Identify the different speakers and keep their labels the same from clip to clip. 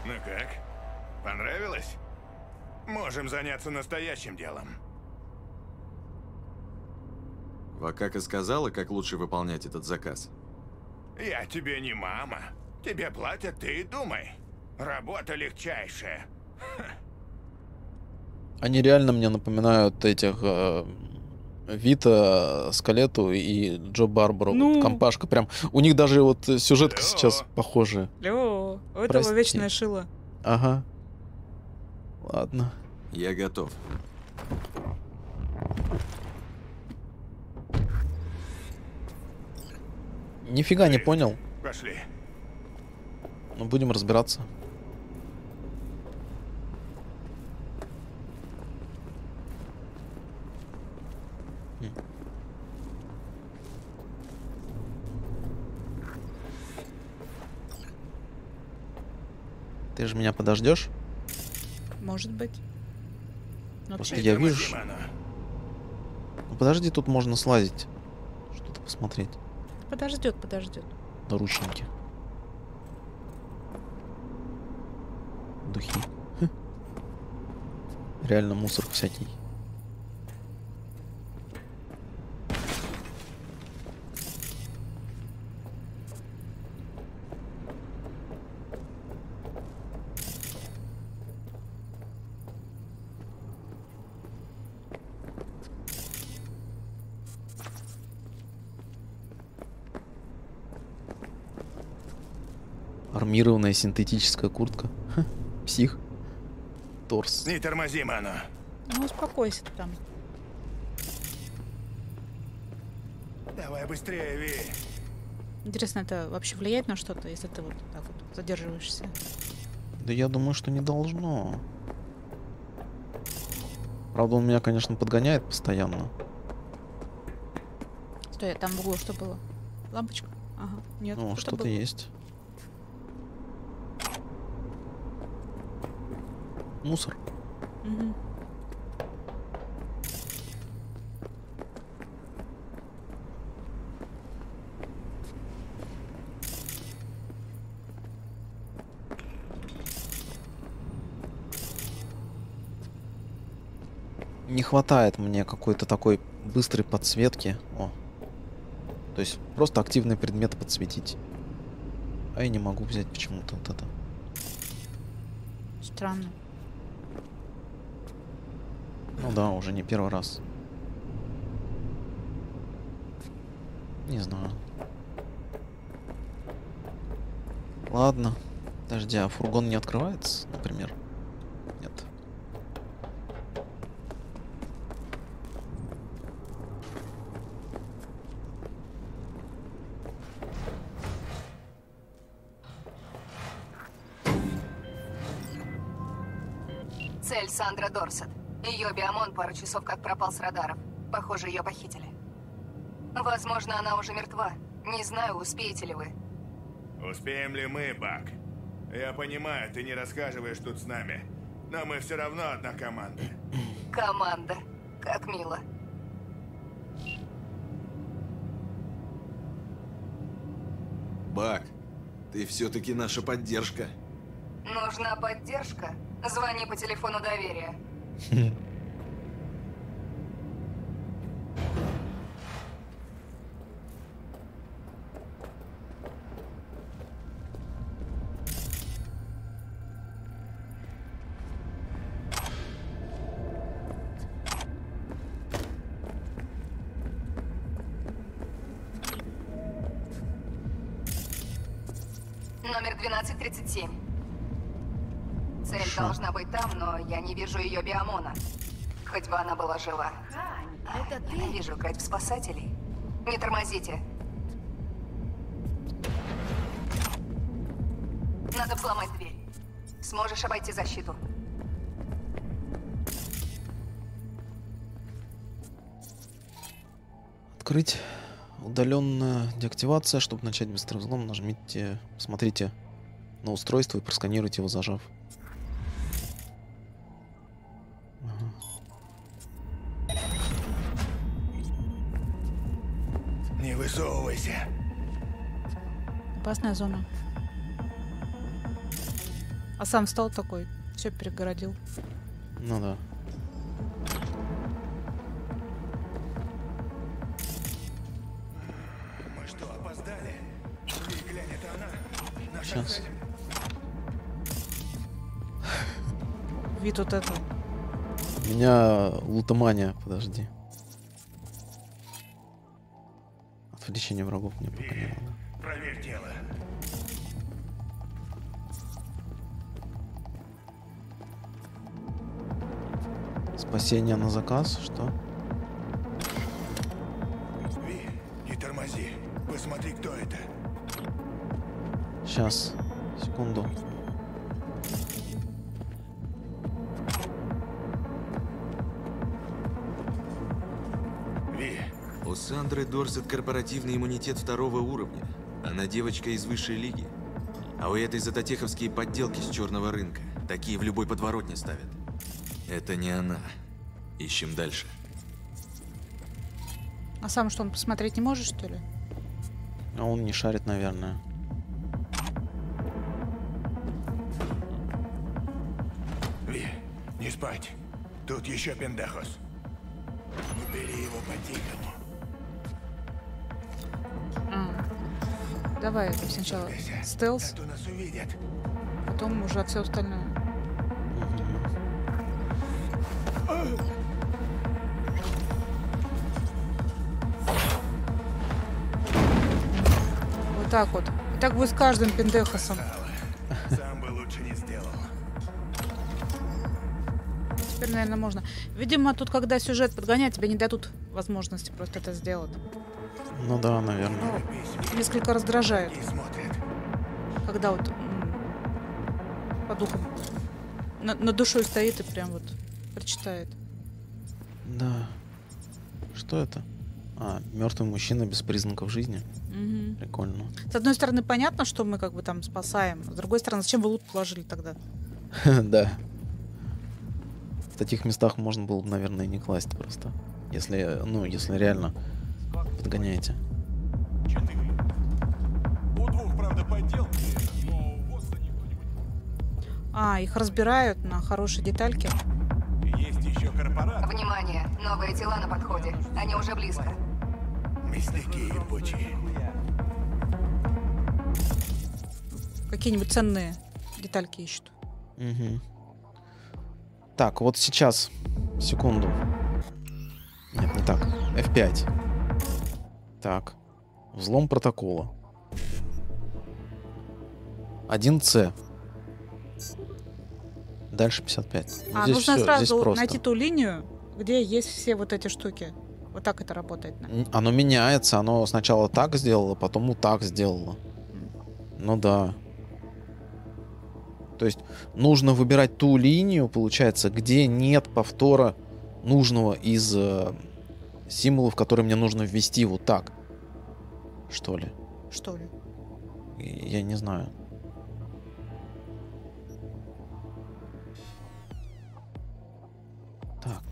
Speaker 1: Ну как? Понравилось? Можем заняться настоящим делом.
Speaker 2: Вакака сказала, как лучше выполнять этот заказ.
Speaker 1: Я тебе не мама. Тебе платят, ты и думай. Работа легчайшая.
Speaker 3: Они реально мне напоминают этих Вита, Скалету и Джо Барбару.
Speaker 4: Ну.
Speaker 3: Вот компашка прям. У них даже вот сюжетка
Speaker 1: Алло.
Speaker 3: сейчас похожая.
Speaker 4: Лё, у этого
Speaker 3: Прости.
Speaker 4: вечная шила.
Speaker 3: Ага. Ладно.
Speaker 2: Я готов.
Speaker 3: Нифига не понял.
Speaker 1: Пошли.
Speaker 3: Но будем разбираться. Ты же меня подождешь?
Speaker 4: Может быть. Ну,
Speaker 3: Просто
Speaker 4: вообще,
Speaker 3: я
Speaker 1: Тормози,
Speaker 3: вижу.
Speaker 1: Мано.
Speaker 3: Ну, подожди, тут можно слазить. Что-то посмотреть.
Speaker 4: подождет.
Speaker 3: Наручники. Духи. Хм. Реально мусор всякий. Армированная синтетическая куртка. Ха, псих. Торс.
Speaker 1: Не тормози, Мано.
Speaker 4: Ну, успокойся ты там.
Speaker 1: Давай быстрее, Ви.
Speaker 4: Интересно, это вообще влияет на что-то, если ты вот так вот задерживаешься?
Speaker 3: Да я думаю, что не должно. Правда, он меня, конечно, подгоняет постоянно.
Speaker 4: Стой, там в углу что было? Лампочка? Ага. Нет,
Speaker 3: Ну, что-то
Speaker 4: было.
Speaker 3: есть. Мусор.
Speaker 4: Мгм.
Speaker 3: Не хватает мне какой-то такой быстрой подсветки. О. То есть просто активные предметы подсветить. А я не могу взять почему-то вот это.
Speaker 4: Странно.
Speaker 3: Ну да, уже не первый раз. Не знаю. Ладно. Подожди, а фургон не открывается, например? Нет.
Speaker 5: Цель Сандра Дорсет. Ее биомон пару часов как пропал с радаров. Похоже, ее похитили. Возможно, она уже мертва. Не знаю, успеете ли вы.
Speaker 1: Успеем ли мы, Бак? Я понимаю, ты не рассказываешь тут с нами. Но мы все равно одна команда.
Speaker 5: Команда. Как мило.
Speaker 2: Бак, ты все-таки наша поддержка.
Speaker 5: Нужна поддержка? Звони по телефону доверия. Номер 1237. Цель
Speaker 3: Хорошо.
Speaker 5: должна быть там, но я не вижу ее биомона. Хоть бы она была жива.
Speaker 6: Это ты?
Speaker 5: Ненавижу играть в спасателей. Не тормозите. Надо взломать дверь. Сможешь обойти защиту.
Speaker 3: Открыть. Удаленная деактивация. Чтобы начать быстрый взлом, нажмите, смотрите на устройство и просканируйте его, зажав. Ага.
Speaker 1: Не высовывайся.
Speaker 4: Опасная зона. А сам встал такой, все перегородил.
Speaker 3: Ну да.
Speaker 1: Мы что, опоздали? И глянь, это она. Наша
Speaker 3: Сейчас.
Speaker 1: цель.
Speaker 4: Вид вот это.
Speaker 3: У меня лутомания, подожди. Отвлечение врагов мне пока не надо.
Speaker 1: Проверь тело.
Speaker 3: Спасение на заказ, что?
Speaker 1: Ви, не тормози. Посмотри, кто это.
Speaker 3: Сейчас, секунду.
Speaker 1: Ви,
Speaker 2: У Сандры Дорсет корпоративный иммунитет 2-го уровня. Она девочка из высшей лиги. А у этой затотеховские подделки с черного рынка. Такие в любой подворотне ставят. Это не она. Ищем дальше.
Speaker 4: А сам что, он посмотреть не может, что ли?
Speaker 3: А он не шарит, наверное.
Speaker 1: Ви, не спать. Тут еще пендехос. Убери его по-тихому.
Speaker 4: Давай сначала стелс,
Speaker 1: А то нас увидят.
Speaker 4: потом уже все остальное. Вот так вот. И так будет с каждым пиндехосом.
Speaker 1: Сам бы лучше не сделал.
Speaker 4: Теперь, наверное, можно. Видимо, тут, когда сюжет подгоняет, тебе не дадут возможности просто это сделать.
Speaker 3: Ну да, наверное.
Speaker 4: Ну, несколько раздражает,
Speaker 1: И смотрят.
Speaker 4: когда вот по духам над душой стоит и прям вот прочитает.
Speaker 3: Да. Что это? А, мертвый мужчина без признаков жизни.
Speaker 4: Мгм.
Speaker 3: Прикольно.
Speaker 4: С одной стороны, понятно, что мы как бы там спасаем. С другой стороны, зачем вы лут положили тогда?
Speaker 3: Да. В таких местах можно было бы, наверное, и не класть просто. Если, ну, если реально подгоняете.
Speaker 6: У двух, правда, подделки, но вот за никто не будет.
Speaker 4: А, их разбирают на хорошие детальки.
Speaker 6: Есть еще корпорат.
Speaker 5: Внимание, новые тела на подходе. Они уже близко.
Speaker 1: Мясники ебучие.
Speaker 4: Какие-нибудь ценные детальки ищут.
Speaker 3: Мгм. Так, вот сейчас. Секунду. Нет, не так. F5. Так. Взлом протокола. 1C. Дальше 55.
Speaker 4: А,
Speaker 3: Здесь
Speaker 4: нужно
Speaker 3: всё, здесь
Speaker 4: сразу
Speaker 3: просто.
Speaker 4: найти ту линию, где есть все вот эти штуки. Вот так это работает.
Speaker 3: Оно меняется. Оно сначала так сделало, потом вот так сделало. Ну да. То есть нужно выбирать ту линию, получается, где нет повтора нужного из символов, которые мне нужно ввести вот так. Что ли?
Speaker 4: Что ли?
Speaker 3: Я не знаю. Так.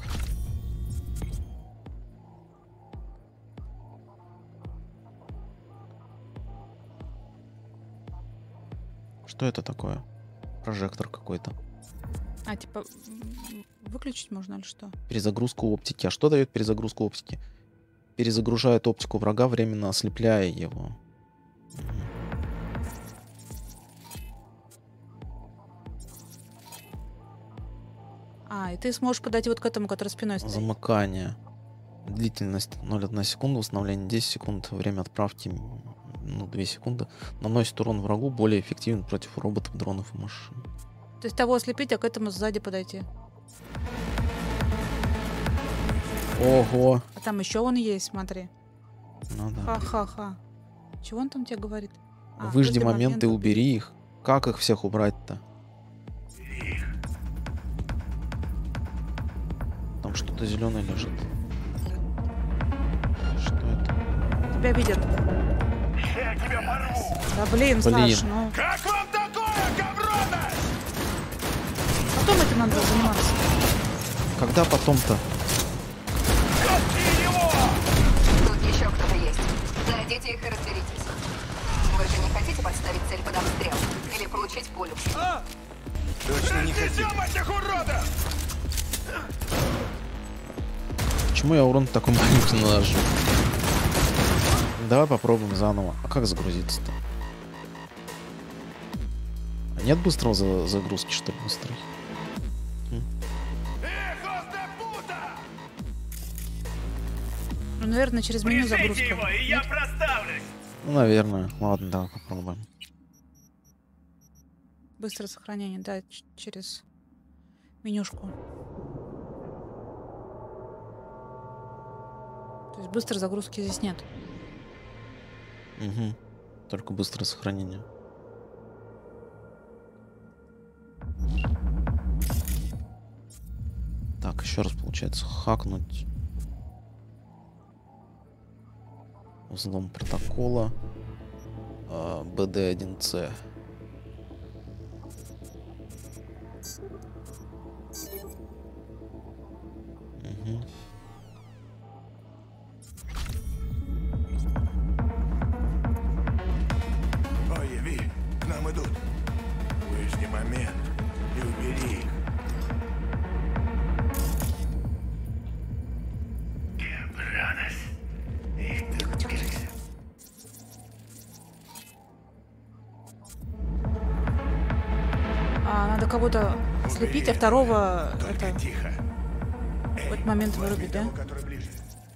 Speaker 3: Что это такое? Прожектор какой-то.
Speaker 4: А, типа, выключить можно или что?
Speaker 3: Перезагрузка оптики. А что дает перезагрузка оптики? Перезагружает оптику врага, временно ослепляя его.
Speaker 4: А, и ты сможешь подойти вот к этому, который спиной стоит.
Speaker 3: Замыкание. Длительность 0,1 секунда, восстановление 10 секунд, время отправки 2 секунды. Наносит урон врагу, более эффективен против роботов, дронов и машин.
Speaker 4: То есть того ослепить, а к этому сзади подойти.
Speaker 3: Ого!
Speaker 4: А там еще он есть, смотри.
Speaker 3: Ну да.
Speaker 4: Ха-ха-ха. Чего он там тебе говорит? А,
Speaker 3: Выжди
Speaker 4: выжди
Speaker 3: момент и
Speaker 4: момент,
Speaker 3: убери их. Как их всех убрать-то? Там что-то зеленое лежит. Что это?
Speaker 4: Тебя видят.
Speaker 1: Я тебя порву!
Speaker 4: Да блин, Саш, ну.
Speaker 1: Как вам такое, говрона?
Speaker 4: Потом этим надо заниматься.
Speaker 3: Когда потом-то?
Speaker 1: Копни его!
Speaker 5: Тут еще кто-то есть. Найдите их и разберитесь. Вы же не хотите подставить цель под обстрел? Или получить пулю?
Speaker 2: Точно не хотел.
Speaker 1: Этих уродов!
Speaker 3: Почему я урон такой маленький наношу? Давай попробуем заново. А как загрузиться-то? А нет быстрого загрузки, что ли, быстрой?
Speaker 4: Ну, наверное, через меню загрузка.
Speaker 1: и я проставлюсь!
Speaker 3: Ну, наверное. Ладно, давай попробуем.
Speaker 4: Быстрое сохранение, да, через менюшку. То есть быстрой загрузки здесь нет.
Speaker 3: Угу. Только быстрое сохранение. Так, еще раз получается хакнуть. Взлом протокола. BD1C. Угу.
Speaker 1: Ой, Яви, к нам идут. Выжди момент и убери их.
Speaker 4: Надо кого-то слепить, а второго
Speaker 1: Только
Speaker 4: это,
Speaker 1: тихо.
Speaker 4: в этот момент вырубить, да?
Speaker 1: Который ближе.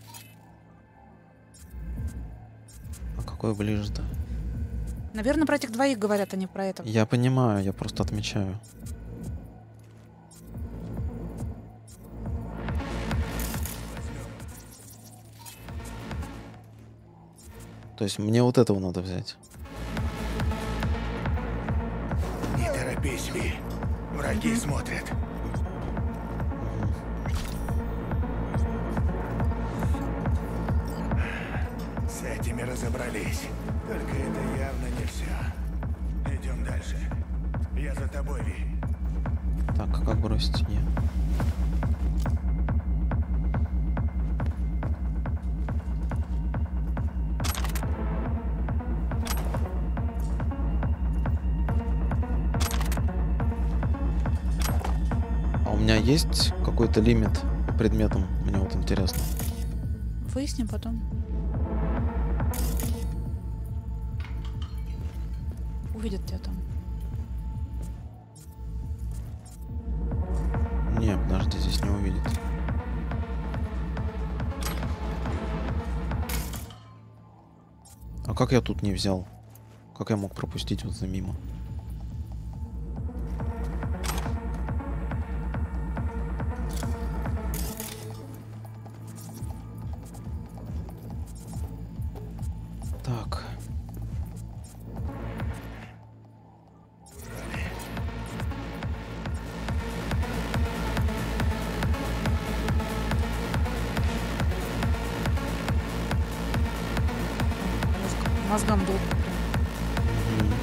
Speaker 3: А какой ближе-то?
Speaker 4: Наверное, про этих двоих говорят, а не про это.
Speaker 3: Я понимаю, я просто отмечаю. То есть мне вот этого надо взять.
Speaker 1: Не торопись, Ви. Враги смотрят. С этими разобрались. Только это явно не все. Идем дальше. Я за тобой, Ви.
Speaker 3: Так, а как бросить? Нет. А у меня есть какой-то лимит по предметам? Мне вот интересно.
Speaker 4: Выясним потом. Увидят тебя там.
Speaker 3: Не, подожди, здесь не увидит. А как я тут не взял? Как я мог пропустить вот за мимо? Так.
Speaker 4: Мозгам долго.
Speaker 3: Мгм.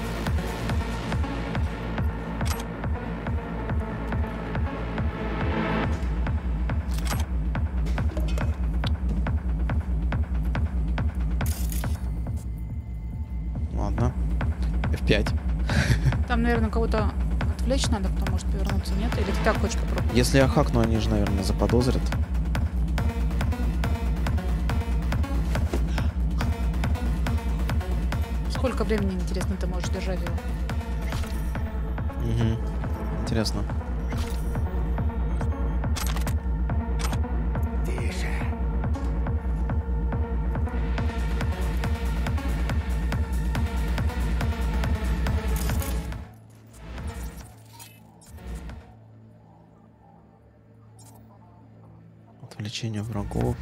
Speaker 3: Ладно. F5.
Speaker 4: Там, наверное, кого-то отвлечь надо, кто может повернуться, нет? Или ты так хочешь попробовать?
Speaker 3: Если я хакну, они же, наверное, заподозрят.
Speaker 4: Сколько времени, интересно, ты можешь держать его?
Speaker 3: Угу. Интересно.
Speaker 1: Тише.
Speaker 3: Отвлечение врагов.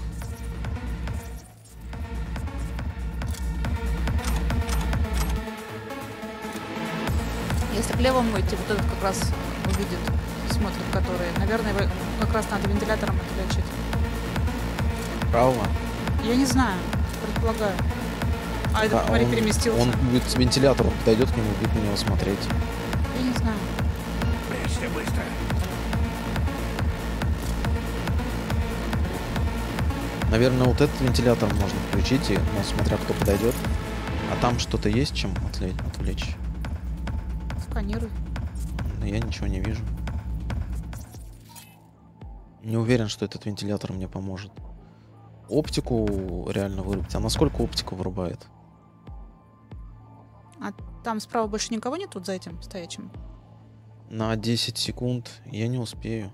Speaker 4: Если к левому идти, вот этот как раз увидит, смотрит, который. Наверное, его как раз надо вентилятором отвлечь.
Speaker 3: Право.
Speaker 4: Я не знаю, предполагаю. А этот,
Speaker 3: Да,
Speaker 4: смотри,
Speaker 3: он-
Speaker 4: переместился.
Speaker 3: Он будет с вентилятором, подойдет к нему, будет на него смотреть.
Speaker 4: Я не знаю.
Speaker 1: Прячься быстро.
Speaker 3: Наверное, вот этот вентилятор можно включить, но смотря кто подойдет. А там что-то есть, чем отвлечь?
Speaker 4: Сканируй.
Speaker 3: Но я ничего не вижу. Не уверен, что этот вентилятор мне поможет. Оптику реально вырубить. А насколько оптика вырубает?
Speaker 4: А там справа больше никого нет вот за этим стоячим?
Speaker 3: На 10 секунд я не успею.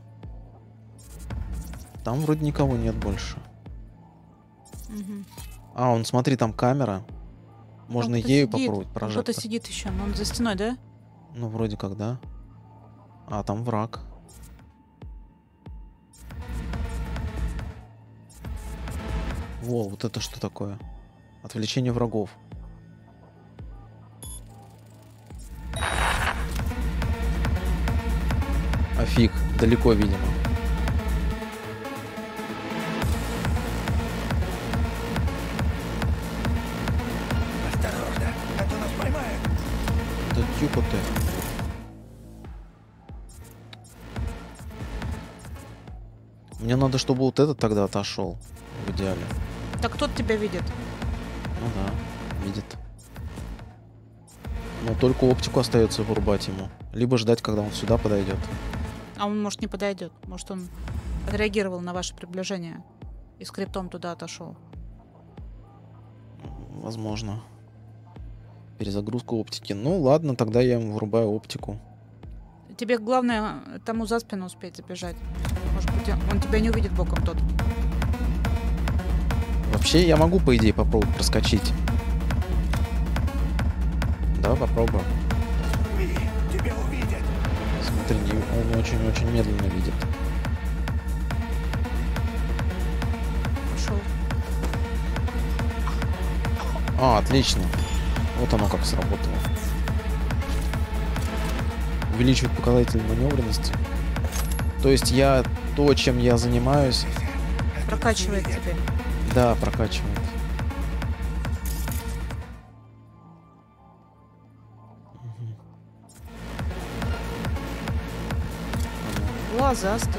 Speaker 3: Там вроде никого нет больше.
Speaker 4: Угу.
Speaker 3: А, он, смотри, там камера. Можно ею попробовать прожектор.
Speaker 4: Кто-то сидит еще, но он за стеной, да?
Speaker 3: Ну, вроде как, да. А, там враг. Во, вот это что такое? Отвлечение врагов. А фиг, далеко, видимо.
Speaker 6: Осторожно, а то нас поймают.
Speaker 3: Да тихо ты. Мне надо, чтобы вот этот тогда отошел. В идеале.
Speaker 4: Так кто тебя видит?
Speaker 3: Ну да, видит. Но только оптику остается вырубать ему. Либо ждать, когда он сюда подойдет.
Speaker 4: А он, может, не подойдет. Может, он отреагировал на ваше приближение и скриптом туда отошел.
Speaker 3: Возможно. Перезагрузка оптики. Ну ладно, тогда я ему вырубаю оптику.
Speaker 4: Тебе главное тому за спину успеть забежать. Может быть, он тебя не увидит боком тот.
Speaker 3: Вообще, я могу, по идее, попробовать проскочить. Да, попробуем.
Speaker 6: Тебя увидят.
Speaker 3: Смотри, он очень-очень медленно видит.
Speaker 4: Пошел.
Speaker 3: А, отлично. Вот оно как сработало. Увеличивает показатель маневренности. То есть я то, чем я занимаюсь,
Speaker 4: Прокачивает тебя.
Speaker 3: да, прокачивает. Мгм.
Speaker 4: Глазастый.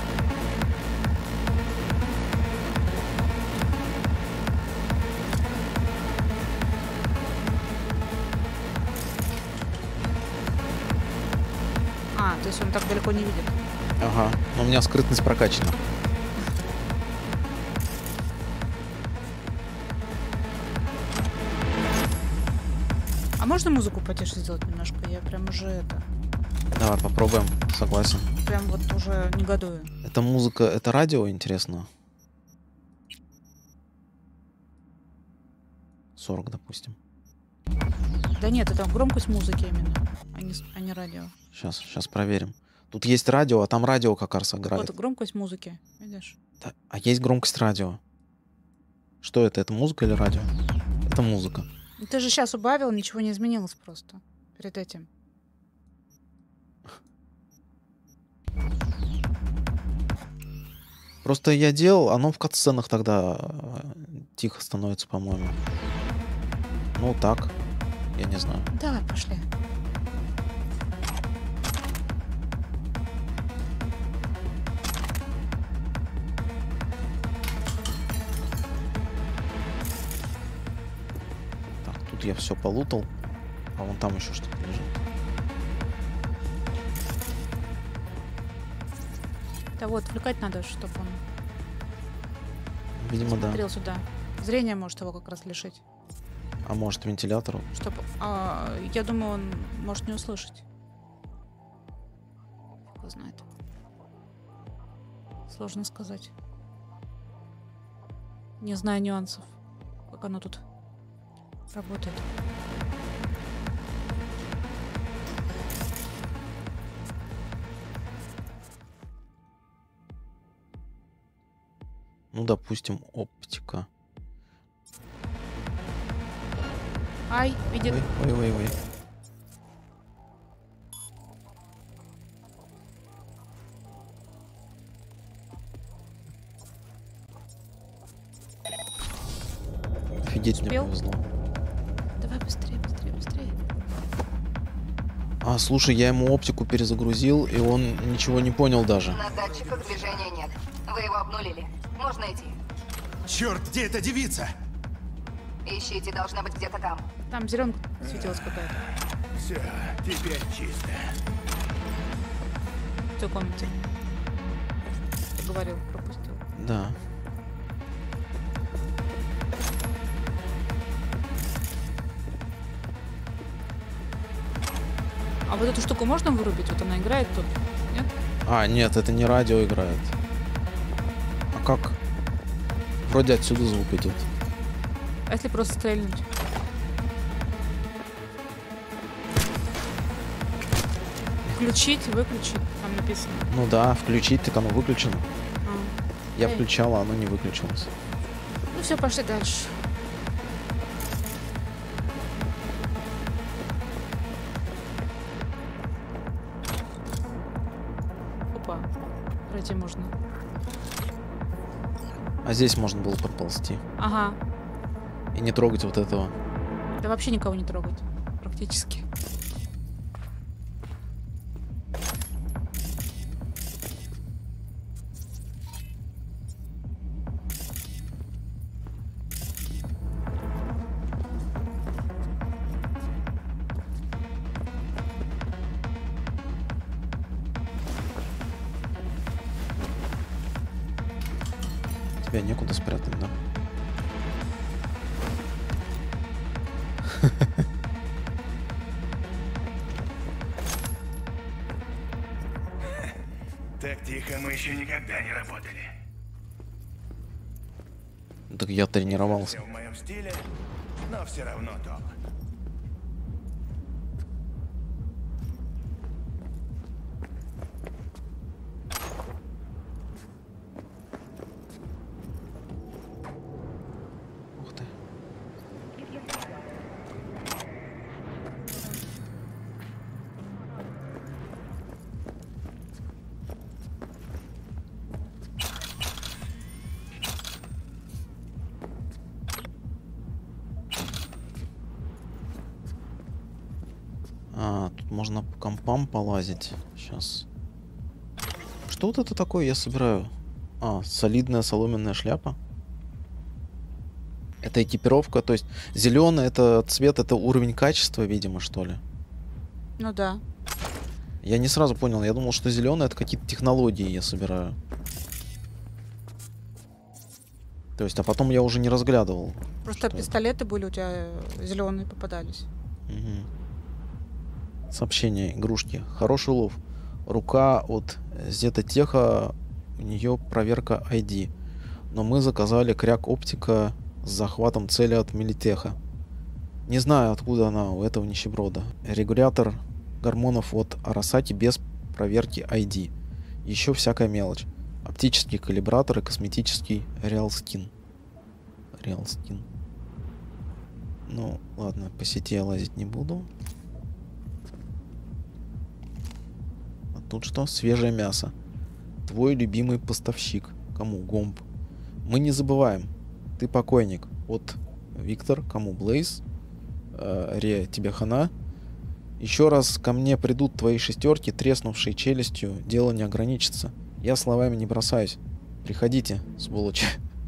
Speaker 4: А, то есть он так далеко не видит.
Speaker 3: Ага, но у меня скрытность прокачана.
Speaker 4: А можно музыку потише сделать немножко? Я прям уже это...
Speaker 3: Давай попробуем, согласен.
Speaker 4: Прям вот уже негодую.
Speaker 3: Это музыка, это радио, интересно? 40, допустим.
Speaker 4: Да нет, это громкость музыки именно, а не радио.
Speaker 3: Сейчас проверим. Тут есть радио, а там радио как раз играет.
Speaker 4: Вот громкость музыки, видишь?
Speaker 3: Да, а есть громкость радио. Что это? Это музыка или радио? Это музыка.
Speaker 4: Ты же сейчас убавил, ничего не изменилось просто перед этим.
Speaker 3: Просто я делал, оно в катсценах тогда тихо становится, по-моему. Ну так, я не знаю.
Speaker 4: Давай, пошли.
Speaker 3: Так, тут я все полутал, а вон там еще что-то лежит.
Speaker 4: Да вот, отвлекать надо, чтобы он
Speaker 3: Видимо, да.
Speaker 4: смотрел сюда. Зрение может его как раз лишить.
Speaker 3: А может, вентилятору?
Speaker 4: Чтобы, я думаю, он может не услышать. Кто знает. Сложно сказать. Не знаю нюансов, как оно тут работает.
Speaker 3: Ну, допустим, оптика.
Speaker 4: Ай, видит.
Speaker 3: Ой. Офигеть, мне
Speaker 4: Успел?
Speaker 3: повезло.
Speaker 4: Давай быстрее.
Speaker 3: А, слушай, я ему оптику перезагрузил, и он ничего не понял даже.
Speaker 5: На датчиках движения нет. Вы его обнулили. Можно идти.
Speaker 6: Черт, где эта девица?
Speaker 5: Ищите, должна быть где-то там.
Speaker 4: Там зеленка светилась какая-то.
Speaker 1: Все, теперь чисто.
Speaker 4: В той комнате. Ты говорил, пропустил.
Speaker 3: Да.
Speaker 4: А вот эту штуку можно вырубить? Вот она играет тут? Нет?
Speaker 3: А, нет, это не радио играет. А как? Вроде отсюда звук идет.
Speaker 4: А если просто стрельнуть? Включить, выключить, там написано.
Speaker 3: Ну да, включить, так оно выключено.
Speaker 4: А.
Speaker 3: Я
Speaker 4: Эй.
Speaker 3: включал, а оно не выключилось.
Speaker 4: Ну все, пошли дальше. Опа, пройти можно.
Speaker 3: А здесь можно было проползти.
Speaker 4: Ага,
Speaker 3: И не трогать вот этого.
Speaker 4: да вообще никого не трогать, практически.
Speaker 3: Тебя некуда спрятать, да?
Speaker 1: Так тихо мы еще никогда не работали.
Speaker 3: Так я тренировался.
Speaker 1: Все в моем стиле, но все равно топ.
Speaker 3: Ух ты. А, тут можно по компам полазить. Сейчас. Что вот это такое я собираю? А, солидная соломенная шляпа. Это экипировка, то есть зеленый это цвет, это уровень качества, видимо, что ли.
Speaker 4: Ну да.
Speaker 3: Я не сразу понял, я думал, что зеленый это какие-то технологии я собираю. То есть, а потом я уже не разглядывал.
Speaker 4: Просто
Speaker 3: что это.
Speaker 4: пистолеты были у тебя зеленые попадались.
Speaker 3: Мгм. Сообщение, игрушки. Хороший улов. Рука от Зетотеха, у нее проверка ID. Но мы заказали кряк оптика с захватом цели от Милитеха. Не знаю, откуда она у этого нищеброда. Регулятор гормонов от Арасаки без проверки ID. Еще всякая мелочь. Оптический калибратор и косметический Реалскин. Реалскин. Ну, ладно, по сети я лазить не буду. А тут что? Свежее мясо. Твой любимый поставщик. Кому? Гомб. Мы не забываем. Ты покойник. Вот Виктор. Кому? Блейз. Ре, тебе хана. Еще раз ко мне придут твои шестерки, треснувшие челюстью. Дело не ограничится. Я словами не бросаюсь. Приходите, сволочи.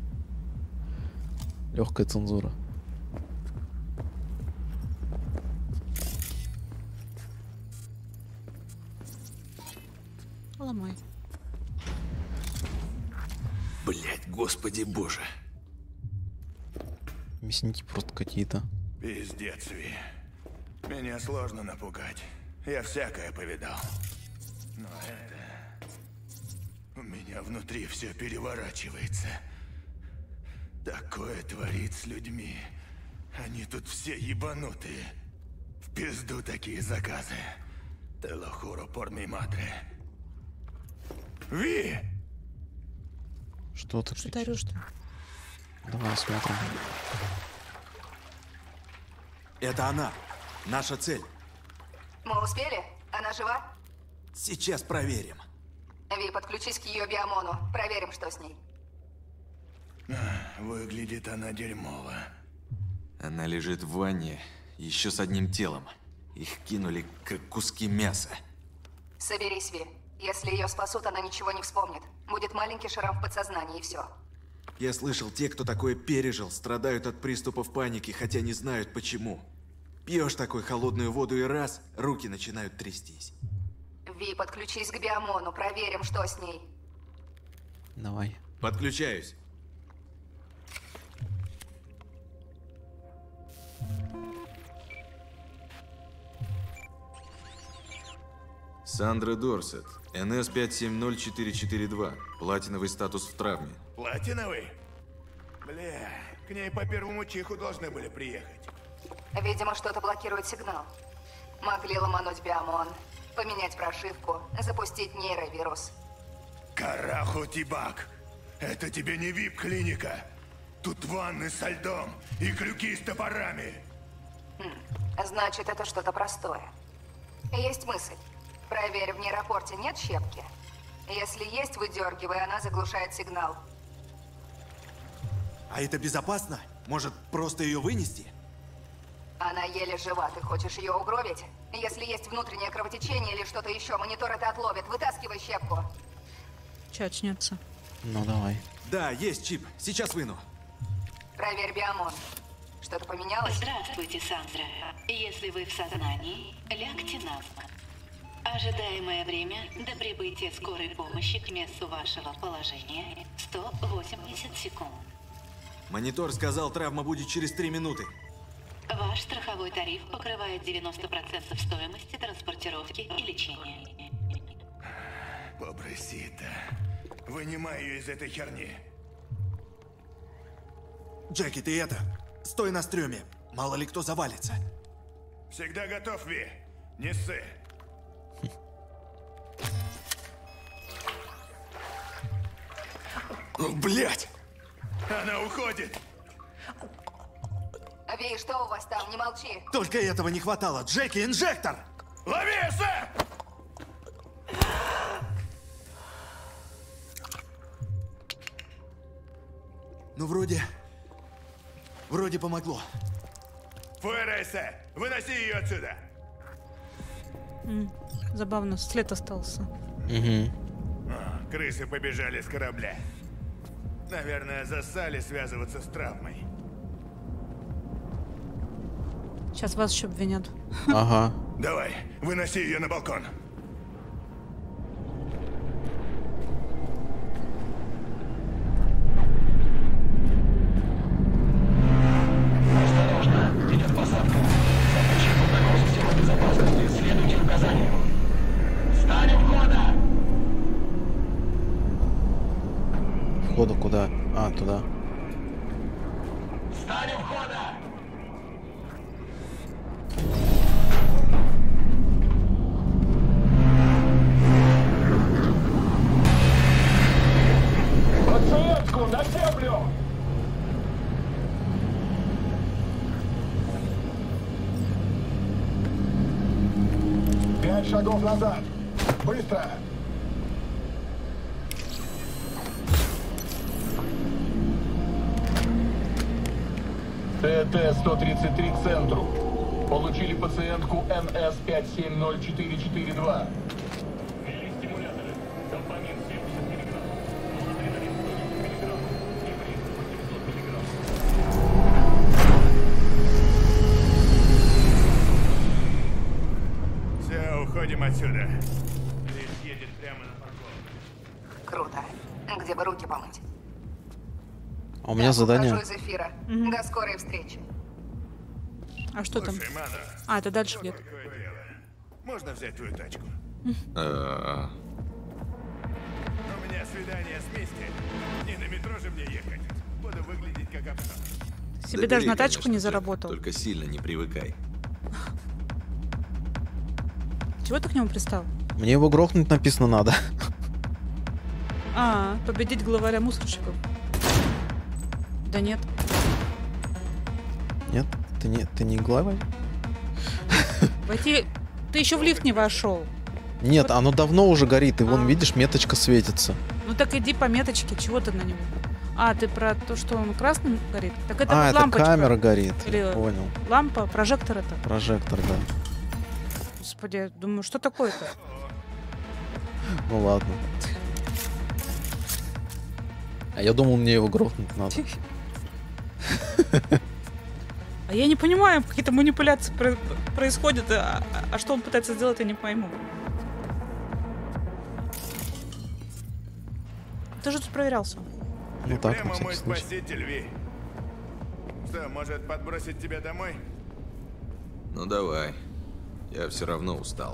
Speaker 3: Легкая цензура.
Speaker 4: Ломай.
Speaker 2: Блять, господи боже.
Speaker 3: Мясники просто какие-то.
Speaker 1: Пиздец, Ви. Меня сложно напугать. Я всякое повидал. Но это... У меня внутри все переворачивается. Такое творит с людьми. Они тут все ебанутые. В пизду такие заказы. Te lo juro por mi madre. Ви!
Speaker 3: Что ты
Speaker 4: Что ты
Speaker 3: кричишь?
Speaker 4: орешь-то?
Speaker 3: Давай смотрим.
Speaker 2: Это она. Наша цель.
Speaker 5: Мы успели? Она жива?
Speaker 2: Сейчас проверим.
Speaker 5: Ви, подключись к ее биомону. Проверим, что с ней.
Speaker 1: Выглядит она дерьмово.
Speaker 2: Она лежит в ванне, еще с одним телом. Их кинули, как куски мяса.
Speaker 5: Соберись, Ви. Если ее спасут, она ничего не вспомнит. Будет маленький шрам в подсознании, и все.
Speaker 2: Я слышал, те, кто такое пережил, страдают от приступов паники, хотя не знают почему. Пьешь такой холодную воду и раз, руки начинают трястись.
Speaker 5: Ви, подключись к Биомону, проверим, что с ней.
Speaker 3: Давай.
Speaker 2: Подключаюсь. Сандра Дорсет, НС-570442. Платиновый статус в травме.
Speaker 1: Платиновый? Бля, к ней по первому чиху должны были приехать.
Speaker 5: Видимо, что-то блокирует сигнал. Могли ломануть Биомон, поменять прошивку, запустить нейровирус.
Speaker 1: Караху-тибак, это тебе не вип-клиника. Тут ванны со льдом и крюки с топорами.
Speaker 5: Значит, это что-то простое. Есть мысль. Проверь, в нейропорте нет щепки. Если есть, выдергивай, она заглушает сигнал.
Speaker 7: А это безопасно? Может, просто ее вынести?
Speaker 5: Она еле жива, ты хочешь ее угробить? Если есть внутреннее кровотечение или что-то еще, монитор это отловит. Вытаскивай щепку.
Speaker 4: Че очнется?
Speaker 3: Ну давай.
Speaker 7: Да, есть чип. Сейчас выну.
Speaker 5: Проверь Биомон. Что-то поменялось?
Speaker 8: Здравствуйте, Сандра. Если вы в сознании, лягте на спину. Ожидаемое время до прибытия скорой помощи к месту вашего положения 180 секунд.
Speaker 7: Монитор сказал, травма будет через 3 минуты.
Speaker 8: Ваш страховой тариф покрывает 90% стоимости транспортировки и лечения.
Speaker 1: Побросита. Вынимай ее из этой херни.
Speaker 7: Джеки, ты это, стой на стрёме. Мало ли кто завалится.
Speaker 1: Всегда готов, Ви. Не ссы.
Speaker 7: Блять!
Speaker 1: Она уходит.
Speaker 5: Ви, что у вас там? Не молчи.
Speaker 7: Только этого не хватало. Джеки, инжектор!
Speaker 1: Лови, сэр!
Speaker 7: Ну, вроде помогло.
Speaker 1: Фуэрейсе, выноси ее отсюда.
Speaker 4: Забавно, след остался.
Speaker 3: Угу.
Speaker 1: Крысы побежали с корабля. Наверное, засали связываться с травмой.
Speaker 4: Сейчас вас еще обвинят.
Speaker 3: Ага.
Speaker 1: Давай, выноси ее на балкон.
Speaker 3: Входа куда? А, туда.
Speaker 6: Пациентку на землю! Пять шагов назад. Быстро! ТТ-133 центру. Получили пациентку НС-570442. Стимуляторы. Допамин 70 мг. Адреналин 110 мг. Нефрин 800 мг.
Speaker 1: Все, уходим отсюда. Лишь едет прямо на парковку.
Speaker 5: Круто. Где бы руки помыть?
Speaker 3: А у меня задание.
Speaker 5: Ухожу из эфира. До скорой встречи.
Speaker 4: А что там?
Speaker 1: Слушай, Мано,
Speaker 4: А, это дальше где-то.
Speaker 1: такое дело. Можно взять твою тачку?
Speaker 2: А,
Speaker 1: У меня свидание с Мисти. Не на метро же мне ехать. Буду выглядеть как овца.
Speaker 4: Себе
Speaker 2: да
Speaker 4: даже
Speaker 2: бери,
Speaker 4: на тачку
Speaker 2: конечно,
Speaker 4: не
Speaker 2: Джек,
Speaker 4: заработал.
Speaker 2: Только сильно не привыкай.
Speaker 4: Чего ты к нему пристал?
Speaker 3: Мне его грохнуть написано надо.
Speaker 4: А, победить главаря мусорщиков. Да нет.
Speaker 3: Нет? Ты не главарь?
Speaker 4: Войти... Ты еще в лифт не вошел.
Speaker 3: Нет, оно давно уже горит, и вон,
Speaker 4: А.
Speaker 3: видишь, меточка светится.
Speaker 4: Ну так иди по меточке, чего ты на него? А, ты про то, что он красным горит? Так это
Speaker 3: А,
Speaker 4: вот
Speaker 3: это
Speaker 4: лампочка.
Speaker 3: камера горит.
Speaker 4: Или-
Speaker 3: Понял.
Speaker 4: Лампа, прожектор это.
Speaker 3: Прожектор, да.
Speaker 4: Господи, я думаю, что такое-то?
Speaker 3: Ну ладно. А я думал, мне его грохнуть надо.
Speaker 4: А я не понимаю, какие-то манипуляции происходят, а что он пытается сделать, я не пойму. Ты же тут проверялся.
Speaker 3: Ну так, на
Speaker 1: Прямо
Speaker 3: всякий
Speaker 1: мой
Speaker 3: случай.
Speaker 1: спаситель, Ви. Что, может подбросить тебя домой?
Speaker 2: Ну давай. Я все равно устал.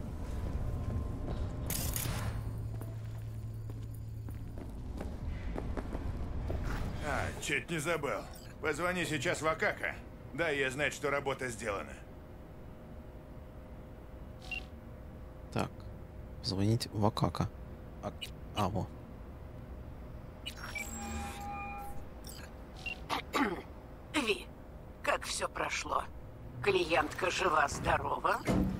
Speaker 1: Чуть не забыл. Позвони сейчас в Акака. Дай ей знать, что работа сделана.
Speaker 3: Так, звонить в Акака. Во.
Speaker 9: Ви, как все прошло? Клиентка жива-здорова?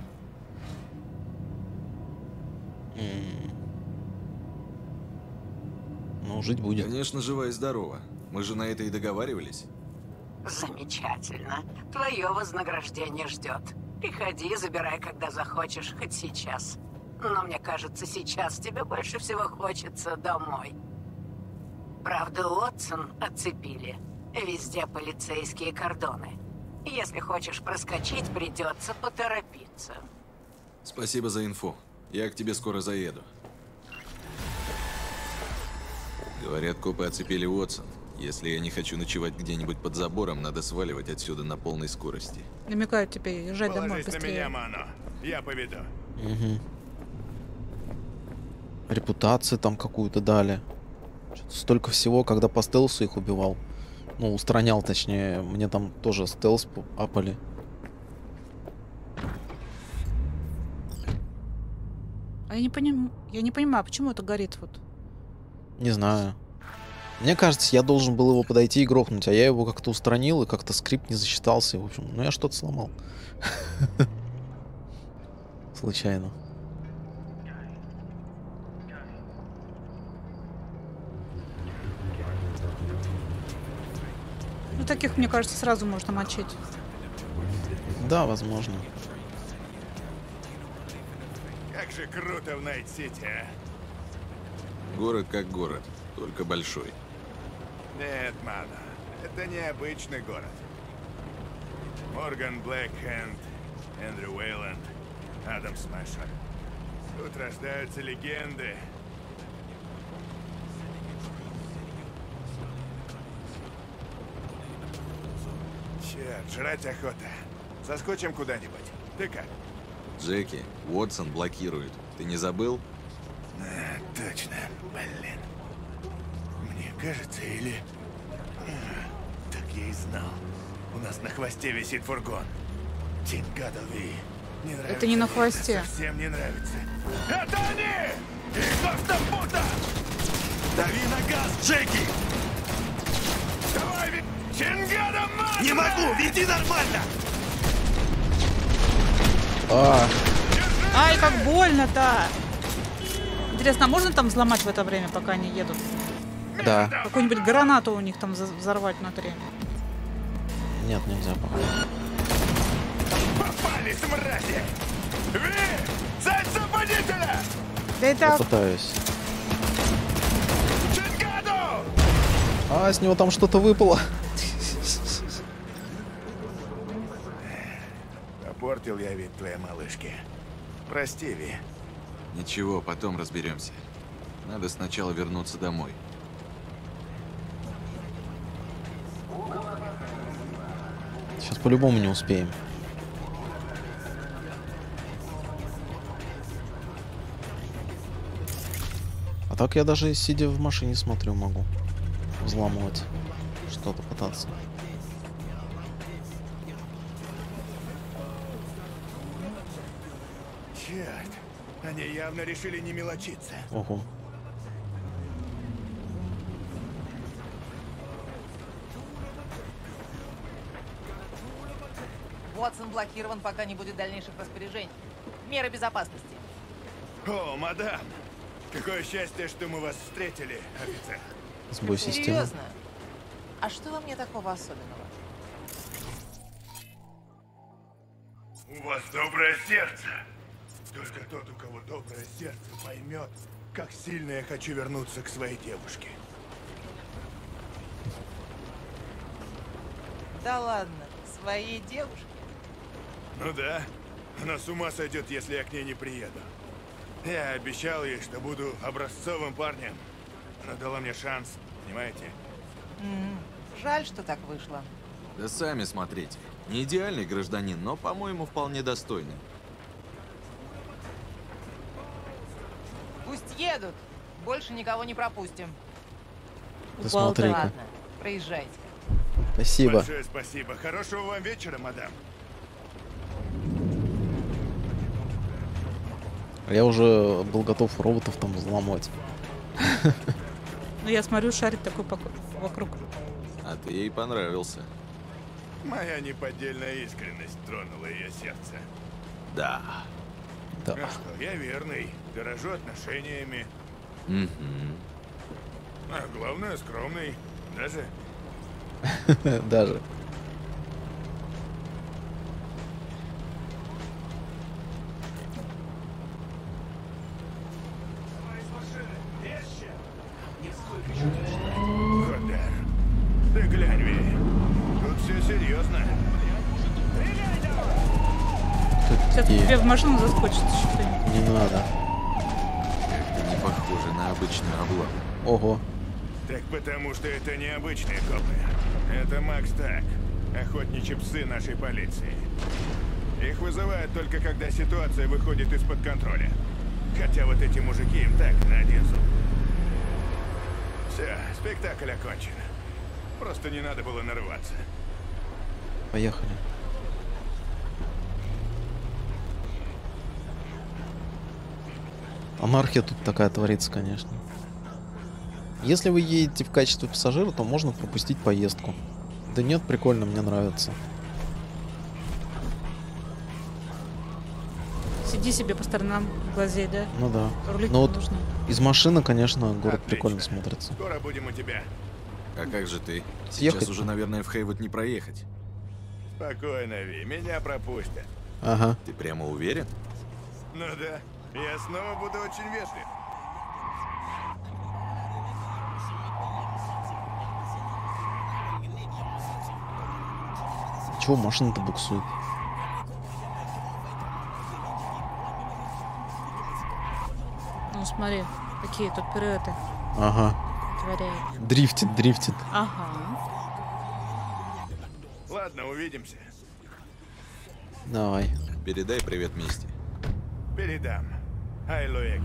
Speaker 3: Ну, жить будет.
Speaker 2: Конечно, жива и здорова. Мы же на это и договаривались.
Speaker 9: Замечательно. Твое вознаграждение ждет. Приходи, забирай, когда захочешь, хоть сейчас. Но мне кажется, сейчас тебе больше всего хочется домой. Правда, Уотсон оцепили. Везде полицейские кордоны. Если хочешь проскочить, придется поторопиться.
Speaker 2: Спасибо за инфу. Я к тебе скоро заеду. Говорят, копы оцепили Уотсон. Если я не хочу ночевать где-нибудь под забором, надо сваливать отсюда на полной скорости.
Speaker 4: Намекают тебе езжать домой
Speaker 1: Положись на меня,
Speaker 4: быстрее.
Speaker 1: Мано. Я поведу.
Speaker 3: Угу. Репутацию там какую-то дали. Что-то столько всего, когда по стелсу их убивал. Ну, устранял, точнее. Мне там тоже стелс апали.
Speaker 4: А я не понимаю, почему это горит вот.
Speaker 3: Не знаю. Мне кажется, я должен был его подойти и грохнуть, а я его как-то устранил, и как-то скрипт не засчитался. В общем, ну я что-то сломал. Случайно.
Speaker 4: Ну, таких, мне кажется, сразу можно мочить.
Speaker 3: Да, возможно.
Speaker 1: Как же круто в Найт-Сити, а?
Speaker 2: Город как город, только большой.
Speaker 1: Нет, Мано, это не обычный город. Морган Блэкхенд, Эндрю Уэйланд, Адам Смэшер. Тут рождаются легенды. Черт, жрать охота. Соскочим куда-нибудь. Ты как?
Speaker 2: Джеки, Уотсон блокирует. Ты не забыл?
Speaker 1: Точно, блин. Мне кажется, или... Так я и знал. У нас на хвосте висит фургон. Тим Гадалви. Не нравится.
Speaker 4: Это не на
Speaker 1: мне,
Speaker 4: хвосте.
Speaker 1: Совсем не нравится. Это они! Их автопута! Дави на газ, Джеки! Давай, Чингада, мать! Не могу, веди нормально!
Speaker 4: Ай, как больно-то! Интересно, а можно там взломать в это время, пока они едут?
Speaker 3: Да.
Speaker 4: Какую-нибудь гранату у них там взорвать внутри?
Speaker 3: Нет, нельзя, походу.
Speaker 1: Попались, мрази! Ви! Зайца водителя!
Speaker 4: Да
Speaker 3: Я
Speaker 4: это...
Speaker 3: пытаюсь.
Speaker 1: Чингаду!
Speaker 3: А, с него там что-то выпало.
Speaker 1: Попортил я вид твоей малышки. Прости, Ви.
Speaker 2: Ничего, потом разберемся. Надо сначала вернуться домой.
Speaker 3: Сейчас по-любому не успеем. А так я даже сидя в машине смотрю могу взламывать. Что-то пытаться.
Speaker 1: Черт, они явно решили не мелочиться.
Speaker 3: Ого.
Speaker 10: Уотсон блокирован, пока не будет дальнейших распоряжений. Меры безопасности.
Speaker 1: О, мадам! Какое счастье, что мы вас встретили, офицер.
Speaker 3: Сбой системы.
Speaker 10: Серьезно? А что во мне такого особенного?
Speaker 1: У вас доброе сердце. Только тот, у кого доброе сердце, поймет, как сильно я хочу вернуться к своей девушке.
Speaker 10: Да ладно, своей девушке?
Speaker 1: Ну да. Она с ума сойдет, если я к ней не приеду. Я обещал ей, что буду образцовым парнем. Она дала мне шанс, понимаете?
Speaker 10: Жаль, что так вышло.
Speaker 2: Да сами смотрите. Не идеальный гражданин, но, по-моему, вполне достойный.
Speaker 10: Пусть едут. Больше никого не пропустим.
Speaker 3: Ты смотри-ка.
Speaker 10: Ладно, проезжайте.
Speaker 3: Спасибо.
Speaker 1: Большое спасибо. Хорошего вам вечера, мадам.
Speaker 3: Я уже был готов роботов там взломать.
Speaker 4: Ну, я смотрю, шарит такой вокруг.
Speaker 2: А ты ей понравился.
Speaker 1: Моя неподдельная искренность тронула ее сердце.
Speaker 2: Да.
Speaker 3: Да.
Speaker 1: А что, я верный, дорожу отношениями. А главное, скромный. Даже.
Speaker 3: Даже.
Speaker 1: Ходер, ты глянь, Ви. Тут все серьезно.
Speaker 4: Сейчас
Speaker 3: И
Speaker 4: тебе в машину заскочит еще кто-нибудь.
Speaker 3: не надо.
Speaker 2: Это не похоже на обычную облаву.
Speaker 3: Ого.
Speaker 1: Так потому что это необычные копы. Это Макс Так, охотничьи псы нашей полиции. Их вызывают только когда ситуация выходит из-под контроля. Хотя вот эти мужики им так на один зуб. Все, спектакль окончен. Просто не надо было нарываться.
Speaker 3: Поехали. Анархия тут такая творится, конечно. Если вы едете в качестве пассажира, то можно пропустить поездку. Да нет, прикольно, мне нравится.
Speaker 4: Сиди себе по сторонам, глазей, да?
Speaker 3: Ну да.
Speaker 4: Рулить
Speaker 3: Но
Speaker 4: не
Speaker 3: вот
Speaker 4: нужно.
Speaker 3: из машины, конечно, город
Speaker 1: Отлично.
Speaker 3: прикольно смотрится.
Speaker 1: Скоро будем у тебя.
Speaker 2: А как же ты?
Speaker 3: Съехать?
Speaker 2: Сейчас уже, наверное, в Хейвуд не проехать.
Speaker 1: Спокойно, Ви, меня пропустят.
Speaker 3: Ага.
Speaker 2: Ты прямо уверен?
Speaker 1: Ну да, я снова буду очень вежлив.
Speaker 3: Чего машина-то буксует?
Speaker 4: Ну, смотри, какие тут пируэты
Speaker 3: Ага.
Speaker 4: творяют.
Speaker 3: Дрифтит, дрифтит.
Speaker 4: Ага.
Speaker 1: Ладно, увидимся.
Speaker 3: Давай.
Speaker 2: Передай привет Мисти.
Speaker 1: Передам. Ай, Луэго.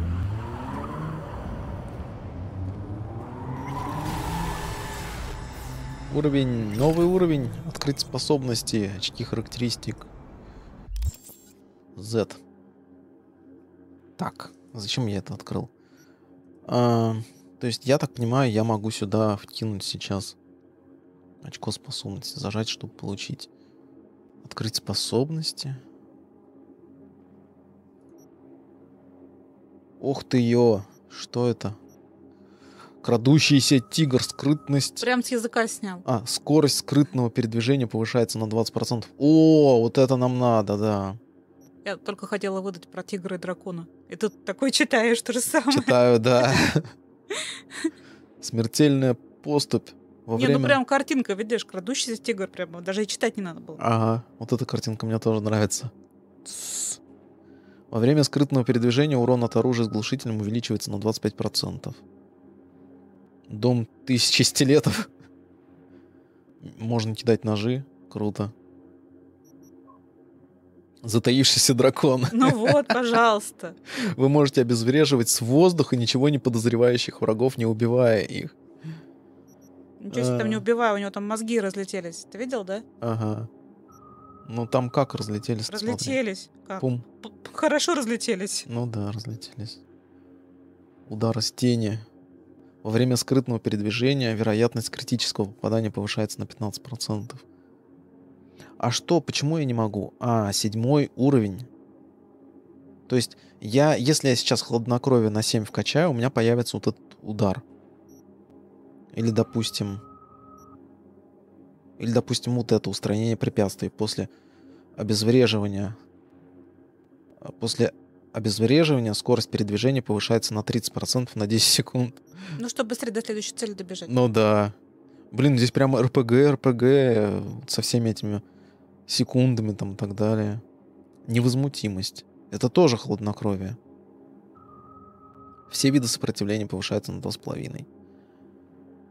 Speaker 3: Уровень, новый уровень. Открыть способности, очки характеристик. Z. Так, зачем я это открыл? То есть, я так понимаю, я могу сюда вкинуть сейчас очко способности, зажать, чтобы получить. Открыть способности. Ух ты ё, что это? Крадущийся тигр, скрытность.
Speaker 4: Прям с языка снял.
Speaker 3: Скорость скрытного передвижения повышается на 20%. О, вот это нам надо, да.
Speaker 4: Я только хотела выдать про тигра и дракона. И тут такой читаешь то же самое.
Speaker 3: Читаю, да. Смертельная поступь во
Speaker 4: Не,
Speaker 3: время...
Speaker 4: ну прям картинка, видишь, крадущийся тигр прямо. Даже и читать не надо было.
Speaker 3: Ага, вот эта картинка мне тоже нравится. Тссс. Во время скрытного передвижения урон от оружия с глушителем увеличивается на 25%. Дом 1000 стилетов. Можно кидать ножи. Круто. Затаившийся дракон.
Speaker 4: Ну вот, пожалуйста.
Speaker 3: Вы можете обезвреживать с воздуха ничего не подозревающих врагов, не убивая их.
Speaker 4: Ничего себе там не убиваю, у него там мозги разлетелись. Ты видел, да?
Speaker 3: Ага. Ну там как разлетелись?
Speaker 4: Разлетелись. Как?
Speaker 3: Пум.
Speaker 4: Хорошо разлетелись.
Speaker 3: Ну да, разлетелись. Удар из тени. Во время скрытного передвижения вероятность критического попадания повышается на 15%. А что? Почему я не могу? 7 уровень. То есть, если я сейчас хладнокровие на 7 вкачаю, у меня появится вот этот удар. Или, допустим, вот это устранение препятствий после обезвреживания. После обезвреживания скорость передвижения повышается на 30% на 10 секунд.
Speaker 4: Ну, чтобы быстрее до следующей цели добежать.
Speaker 3: Ну да. Блин, здесь прямо РПГ со всеми этими секундами там и так далее. Невозмутимость. Это тоже хладнокровие. Все виды сопротивления повышаются на 2,5.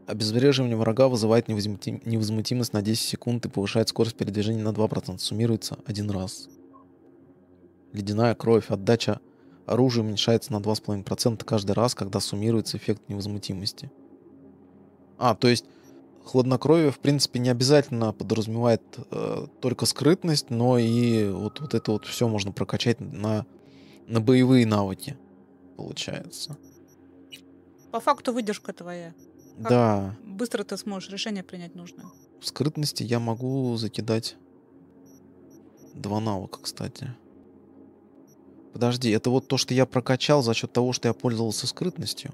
Speaker 3: Обезвреживание врага вызывает невозмутимость на 10 секунд и повышает скорость передвижения на 2%. Суммируется один раз. Ледяная кровь. Отдача оружия уменьшается на 2,5% каждый раз, когда суммируется эффект невозмутимости. То есть хладнокровие, в принципе, не обязательно подразумевает только скрытность, но и вот это вот все можно прокачать на боевые навыки, получается.
Speaker 4: По факту выдержка твоя. Как
Speaker 3: Да.
Speaker 4: быстро ты сможешь решение принять нужное.
Speaker 3: В скрытности я могу закидать 2 навыка, кстати. Подожди, это вот то, что я прокачал за счет того, что я пользовался скрытностью.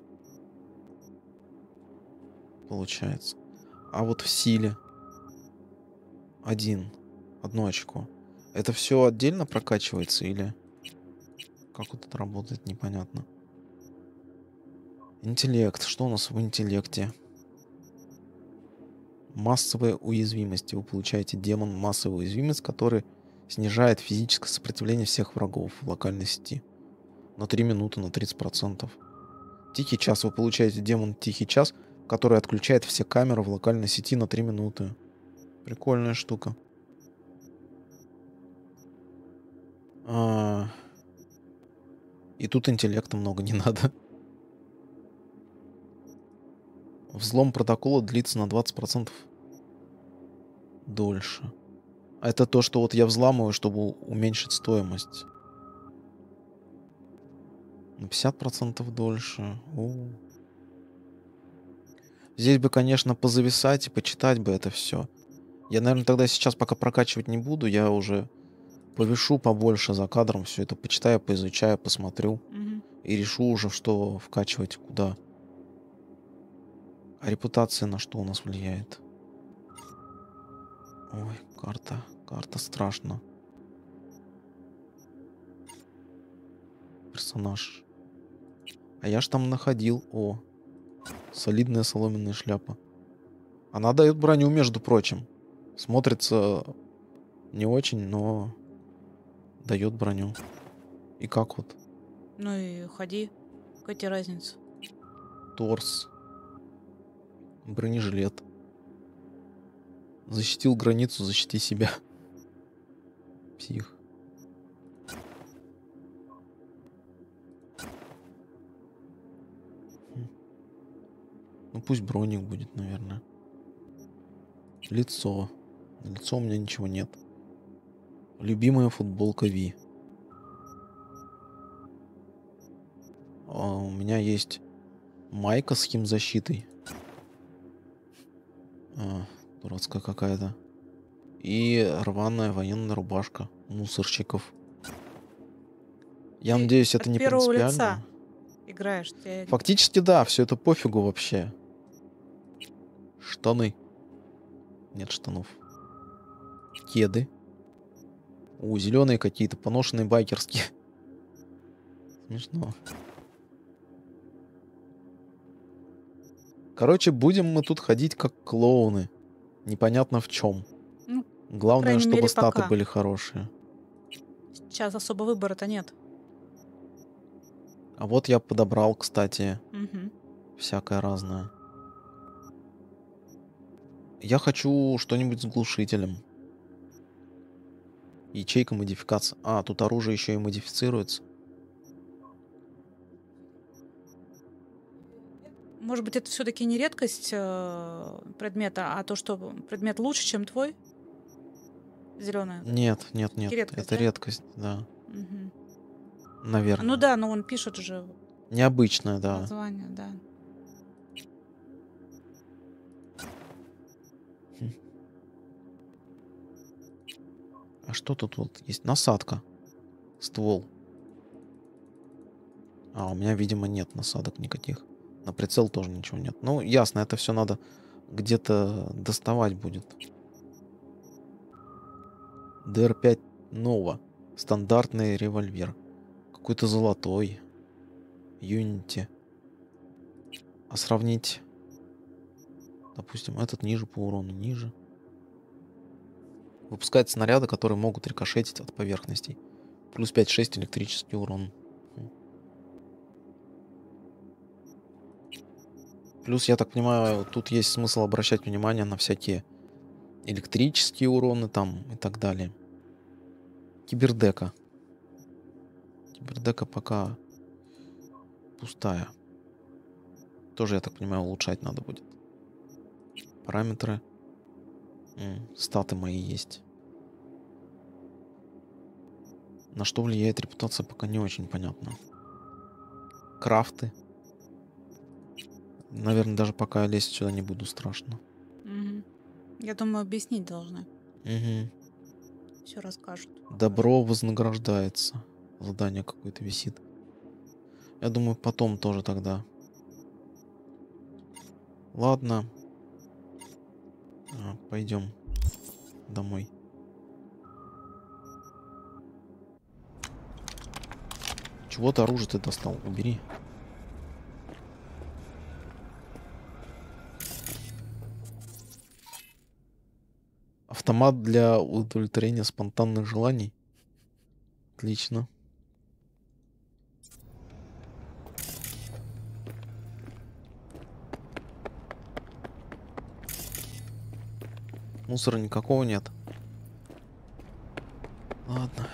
Speaker 3: Получается. А вот в силе 1 очко. Это все отдельно прокачивается или как вот это работает, непонятно. Интеллект. Что у нас в интеллекте? Массовая уязвимость. Вы получаете демон массовая уязвимость, который снижает физическое сопротивление всех врагов в локальной сети. На 3 минуты, на 30%. Тихий час. Вы получаете демон Тихий час, который отключает все камеры в локальной сети на 3 минуты. Прикольная штука. И тут интеллекта много не надо. Взлом протокола длится на 20% дольше. А это то, что вот я взламываю, чтобы уменьшить стоимость. На 50% дольше. Здесь бы, конечно, позависать и почитать бы это все. Я, наверное, тогда сейчас пока прокачивать не буду. Я уже повешу побольше за кадром. Все это почитаю, поизучаю, посмотрю. И решу уже, что вкачивать, куда. А репутация на что у нас влияет? Ой, карта. Карта страшно. Персонаж. А я ж там находил. Солидная соломенная шляпа. Она дает броню, между прочим. Смотрится не очень, но дает броню. И как вот?
Speaker 4: Ну и ходи. Какая тебе разница?
Speaker 3: Торс. Бронежилет. Защитил границу, защити себя. Псих. Ну пусть броник будет, наверное. Лицо. На лицо у меня ничего нет. Любимая футболка Ви. У меня есть майка с химзащитой. Дурацкая какая-то. И рваная военная рубашка мусорщиков. Я надеюсь, это не
Speaker 4: первого
Speaker 3: принципиально.
Speaker 4: лица играешь.
Speaker 3: Фактически, да, все это пофигу вообще. Штаны. Нет штанов. Кеды. Зеленые какие-то, поношенные байкерские. Смешно. Короче, будем мы тут ходить как клоуны. Непонятно в чем.
Speaker 4: Ну,
Speaker 3: главное, чтобы
Speaker 4: мере,
Speaker 3: статы
Speaker 4: пока.
Speaker 3: были хорошие.
Speaker 4: Сейчас особо выбора-то нет.
Speaker 3: А вот я подобрал, кстати,
Speaker 4: Угу.
Speaker 3: всякое разное. Я хочу что-нибудь с глушителем. Ячейка модификации. Тут оружие еще и модифицируется.
Speaker 4: Может быть, это все-таки не редкость предмета, а то, что предмет лучше, чем твой? Зеленая.
Speaker 3: Нет.
Speaker 4: Редкость,
Speaker 3: это
Speaker 4: да?
Speaker 3: редкость, да.
Speaker 4: Угу.
Speaker 3: Наверное.
Speaker 4: Ну да, но он пишет же
Speaker 3: Необычная, да.
Speaker 4: название, да.
Speaker 3: А что тут вот есть? Насадка. Ствол. У меня, видимо, нет насадок никаких. На прицел тоже ничего нет. Ну, ясно, это все надо где-то доставать будет. DR5 Nova. Стандартный револьвер. Какой-то золотой. Unity. А сравнить... Допустим, этот ниже по урону, ниже. Выпускает снаряды, которые могут рикошетить от поверхностей. Плюс 5-6 электрический урон. Плюс, я так понимаю, тут есть смысл обращать внимание на всякие электрические уроны там и так далее. Кибердека. Кибердека пока пустая. Тоже, я так понимаю, улучшать надо будет. Параметры. Статы мои есть. На что влияет репутация, пока не очень понятно. Крафты. Наверное, даже пока лезть сюда не буду, страшно.
Speaker 4: Мгм. Я думаю, объяснить должны.
Speaker 3: Угу.
Speaker 4: Все расскажут.
Speaker 3: Добро вознаграждается. Задание какое-то висит. Я думаю, потом тоже тогда. Ладно. Пойдем домой. Чего ты оружие ты достал? Убери. Автомат для удовлетворения спонтанных желаний. Отлично. Мусора никакого нет. Ладно.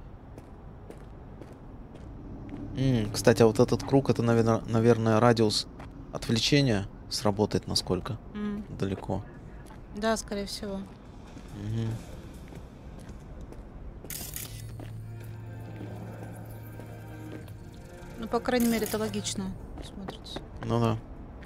Speaker 3: Кстати, а вот этот круг, это, наверное, радиус отвлечения сработает насколько далеко.
Speaker 4: Да, скорее всего.
Speaker 3: Угу.
Speaker 4: Ну, по крайней мере, это логично смотрится.
Speaker 3: Ну да.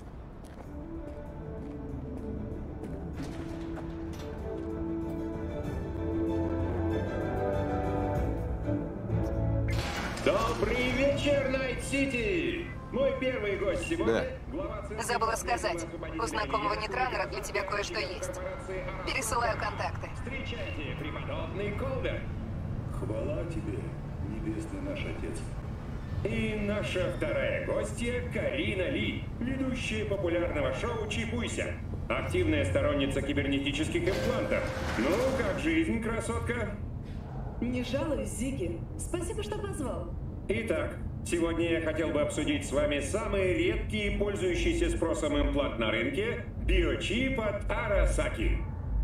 Speaker 11: Добрый вечер, Найт-Сити! Мой первый гость сегодня...
Speaker 5: Забыла сказать, у знакомого Нетранера для тебя кое-что есть. Пересылаю контакты.
Speaker 11: Встречайте, преподобный Колдер.
Speaker 6: Хвала тебе, небесный наш Отец.
Speaker 11: И наша вторая гостья Карина Ли, ведущая популярного шоу «Чипуйся». Активная сторонница кибернетических имплантов. Ну, как жизнь, красотка?
Speaker 12: Не жалуюсь, Зигги. Спасибо, что позвал.
Speaker 11: Итак, сегодня я хотел бы обсудить с вами самый редкий и пользующийся спросом имплант на рынке – биочип от Арасаки.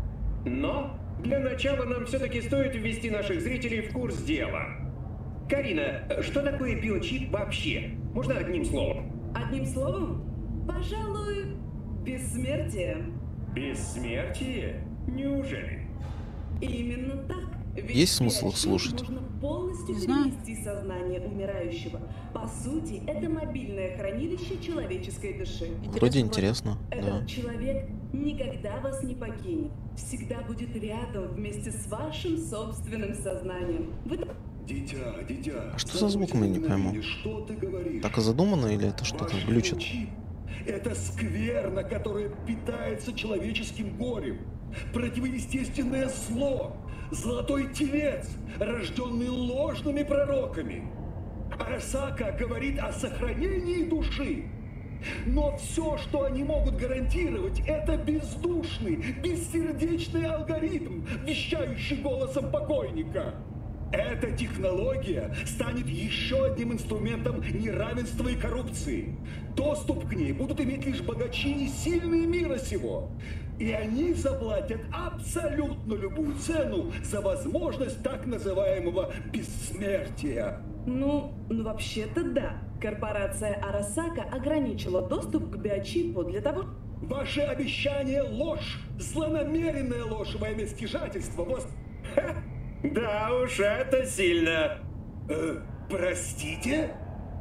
Speaker 11: Но для начала нам все-таки стоит ввести наших зрителей в курс дела. Карина, что такое биочип вообще? Можно одним словом?
Speaker 12: Одним словом? Пожалуй, бессмертие.
Speaker 11: Бессмертие? Неужели?
Speaker 12: Именно так. Ведь
Speaker 3: есть смысл их слушать?
Speaker 12: Можно полностью перенести сознание умирающего. По сути, это мобильное хранилище человеческой души.
Speaker 3: Вроде интересно,
Speaker 12: Этот
Speaker 3: да.
Speaker 12: человек никогда вас не покинет. Всегда будет рядом вместе с вашим собственным сознанием.
Speaker 6: Дитя.
Speaker 3: А что за звук, мы не пойму?
Speaker 6: Что ты говоришь?
Speaker 3: Так и задумано или это что-то глючит?
Speaker 6: Это скверна, которая питается человеческим горем. Противоестественное зло. Золотой телец, рожденный ложными пророками. Арасака говорит о сохранении души. Но все, что они могут гарантировать, это бездушный, бессердечный алгоритм, вещающий голосом покойника. Эта технология станет еще одним инструментом неравенства и коррупции. Доступ к ней будут иметь лишь богачи и сильные мира сего. И они заплатят абсолютно любую цену за возможность так называемого бессмертия.
Speaker 12: Ну, вообще-то да. Корпорация Арасака ограничила доступ к биочипу для того...
Speaker 6: Ваше обещание — ложь, злонамеренная ложь во имя стяжательства.
Speaker 11: Да уж, это сильно.
Speaker 6: Простите?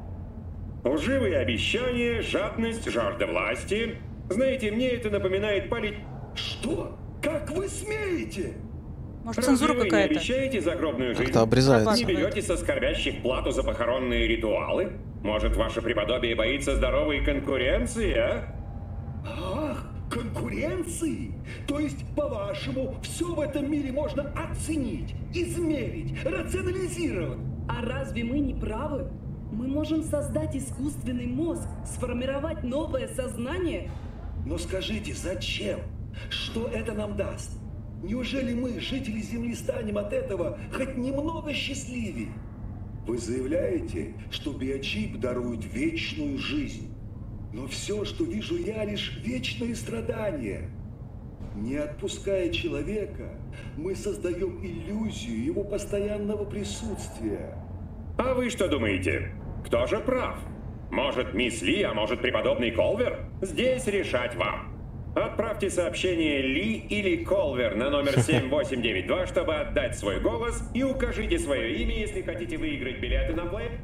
Speaker 11: Лживые обещания, жадность, жажда власти. Знаете, мне это напоминает
Speaker 6: Что? Как вы смеете?
Speaker 4: Может, цензура какая-то?
Speaker 11: Не обещаете загробную жизнь?
Speaker 3: Как-то обрезается.
Speaker 11: Не берете со скорбящих плату за похоронные ритуалы? Может, ваше преподобие боится здоровой конкуренции, а?
Speaker 6: Ах, конкуренции? То есть, по-вашему, все в этом мире можно оценить, измерить, рационализировать?
Speaker 12: А разве мы не правы? Мы можем создать искусственный мозг, сформировать новое сознание.
Speaker 6: Но скажите, зачем? Что это нам даст? Неужели мы, жители Земли, станем от этого хоть немного счастливее? Вы заявляете, что биочип дарует вечную жизнь. Но все, что вижу я, лишь вечные страдания. Не отпуская человека, мы создаем иллюзию его постоянного присутствия.
Speaker 11: А вы что думаете? Кто же прав? Может, мисс Ли, а может, преподобный Колвер? Здесь решать вам. Отправьте сообщение Ли или Колвер на номер 7892, чтобы отдать свой голос, и укажите свое имя, если хотите выиграть билеты на плей.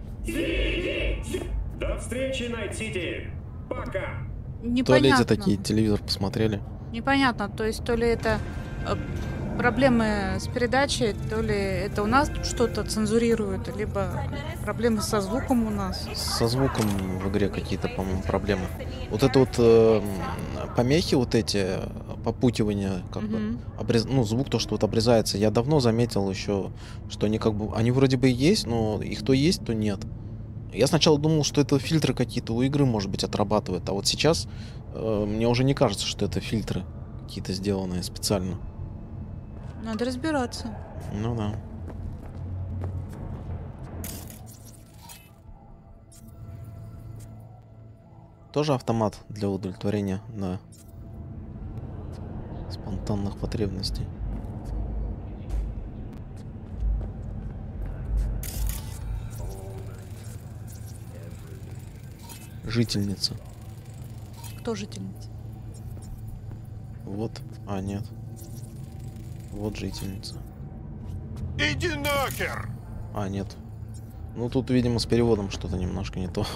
Speaker 11: До встречи, Найт-Сити! Пока!
Speaker 3: В туалете такие телевизор посмотрели.
Speaker 4: Непонятно, то есть то ли это проблемы с передачей, то ли это у нас тут что-то цензурируют, либо проблемы со звуком у нас.
Speaker 3: Со звуком в игре какие-то, по-моему, проблемы. Вот это вот помехи, вот эти попутивания, как бы, ну, звук то, что вот обрезается, я давно заметил еще, что они как бы, они вроде бы и есть, но их то есть, то нет. Я сначала думал, что это фильтры какие-то у игры, может быть, отрабатывают, а вот сейчас мне уже не кажется, что это фильтры какие-то сделанные специально.
Speaker 4: Надо разбираться.
Speaker 3: Ну да. Тоже автомат для удовлетворения, да, спонтанных потребностей. Жительница.
Speaker 4: Кто жительница?
Speaker 3: Вот. А, нет. Вот жительница.
Speaker 1: Иди нахер!
Speaker 3: А, нет. Ну, тут, видимо, с переводом что-то немножко не то.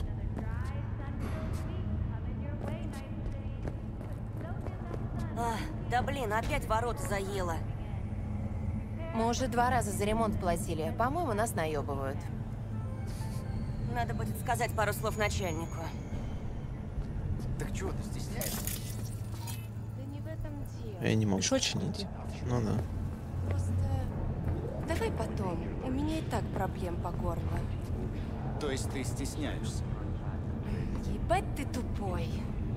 Speaker 13: Да блин, опять ворота заело.
Speaker 14: Мы уже 2 раза за ремонт платили. По-моему, нас наебывают.
Speaker 13: Надо будет сказать пару слов начальнику.
Speaker 7: Так чего ты стесняешься?
Speaker 14: Да не в этом дело.
Speaker 3: Я не могу починить. Ну да.
Speaker 14: Просто давай потом. У меня и так проблем по горло.
Speaker 7: То есть ты стесняешься?
Speaker 14: Ебать ты тупой.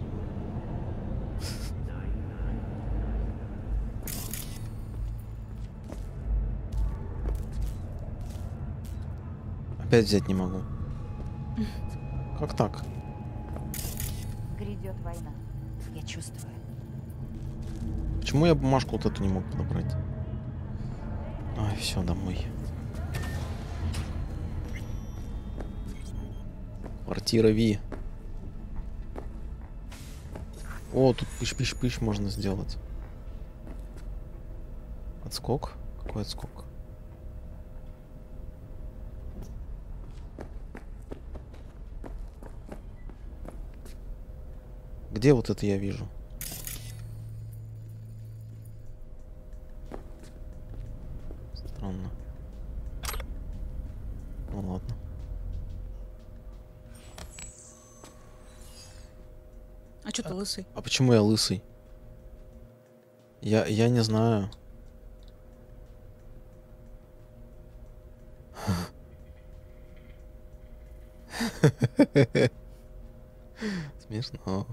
Speaker 3: Опять взять не могу. Как так?
Speaker 14: Грядет война. Я чувствую.
Speaker 3: Почему я бумажку вот эту не мог подобрать? Ай, все, домой. Квартира Ви. О, тут пыш-пыш-пыш можно сделать. Отскок? Какой отскок? Где вот это я вижу? Странно. Ну ладно.
Speaker 4: А что ты лысый?
Speaker 3: А почему я лысый? Я не знаю. Смешно.